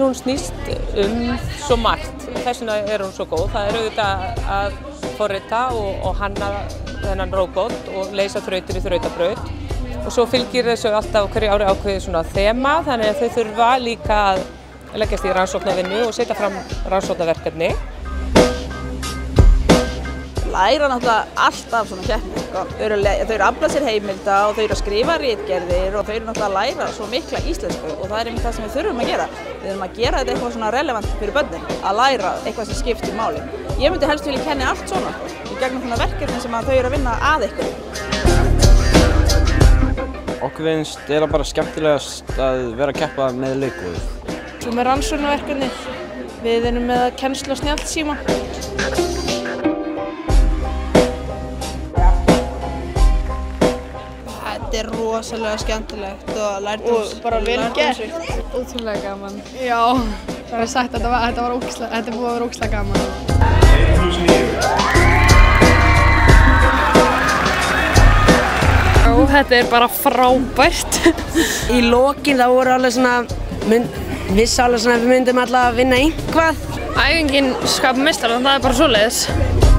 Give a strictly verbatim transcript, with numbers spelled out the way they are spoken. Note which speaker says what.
Speaker 1: hún snýst um svo margt. Þess vegna er hún svo góð. Það er auðvitað að forrita og, og hanna þennan róbot og leysa þrautir í þrautabraut. Og svo fylgir þessu alltaf hverju ári ákveðið svona þema, þannig að þau þurfa líka að leggjast í rannsóknarvinnu og setja fram rannsóknarverkefni.
Speaker 2: Læra náttúrulega alltaf svona keppni. Þau eru, þau eru að afla sér heimilda og þau eru að skrifa ritgerðir og þau eru náttúrulega að læra svo mikla íslensku og það er einmitt það sem við þurfum að gera. Við þurfum að gera þetta eitthvað svona relevant fyrir börnin, að læra eitthvað sem skiptir máli. Ég myndi helst vilja kenna allt svona í gegnum svona verkefni sem að þau eru að vinna að ykkur.
Speaker 3: Okkur finnst eiginlega bara skemmtilegast að vera að keppa með leikúð.
Speaker 4: Svo með rannsóknarverkefni. Við erum með kennslu á snjallsíma.
Speaker 5: Þetta er rosalega skemmtilegt og lærdóms...
Speaker 4: Og bara vel gert.
Speaker 5: Ótrúlega gaman.
Speaker 4: Já, það var sagt að þetta var, þetta var ógeðslega, þetta er búið að vera ógeðslega gaman.
Speaker 6: Já, þetta er bara frábært.
Speaker 7: Í lokin þá voru alveg svona, mynd, vissi alveg svona að við myndum alltaf að vinna einhvað.
Speaker 6: Æfingin skapar meistara, það er bara svoleiðis.